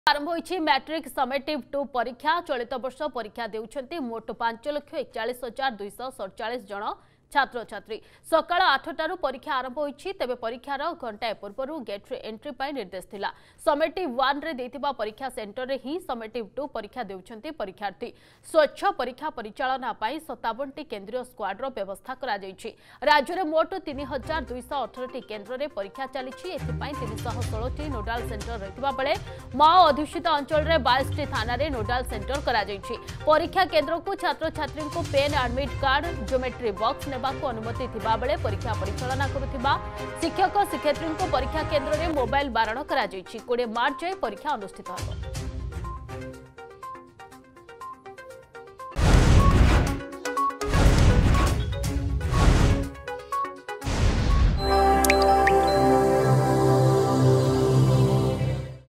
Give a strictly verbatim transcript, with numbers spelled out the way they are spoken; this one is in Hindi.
आरंभ होइछि मैट्रिक समेटिव टू परीक्षा। चलित वर्ष परीक्षा देउछन्ति मोट पांच लक्ष एकचालीस हजार दुईश सड़चाश जन छात्र छात्री। सकाळ आठटारू परीक्षा आरंभ होइछि। तेबे परीक्षार घंटाए पूर्व गेट रे एंट्री पाई निर्देश थिला। समेटिव वन रे देथिबा परीक्षा सेंटर रे ही समेटिव टू परीक्षा देउछन्ति परीक्षार्थी। स्वच्छ परीक्षा परिचालना पाई सत्तावन टी केंद्रीय स्क्वाड रो व्यवस्था करा जाइछि। राज्य रे मोट तीन हजार दुईश अठारह टी केंद्र रे परीक्षा चलिछि। एथि पाई तीन सौ सोलह टी नोडाल सेंटर रहितबा बेले माओ अधुषित अंचल रे बाईस टी थाना रे नोडाल सेंटर करा जाइछि। परीक्षा केंद्र को छात्र छात्री को pen admit card geometry box नेबाको अनुमति थिबा बेले परीक्षा परिचालना करुथिबा शिक्षक शिक्षयित्री को परीक्षा केंद्र रे मोबाइल बारण करा जाइछि। बीस मार्च जाए परीक्षा अनुष्ठित होबो।